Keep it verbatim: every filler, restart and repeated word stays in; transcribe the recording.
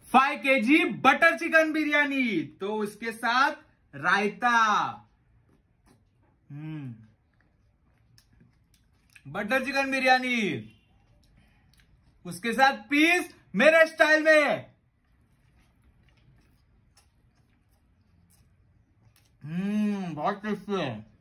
Five KG butter chicken biryani, तो उसके साथ रायता। हम्म बटर चिकन बिरयानी, उसके साथ पीस मेरे स्टाइल में। हम्म बहुत टेस्टी है।